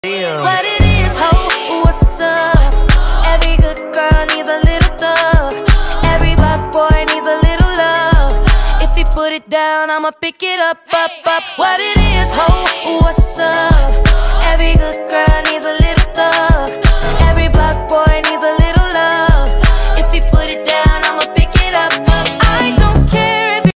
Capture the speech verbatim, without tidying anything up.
Yeah. What it is, ho, what's up? Every good girl needs a little thug. Every black boy needs a little love. If he put it down, I'ma pick it up, up, up. What it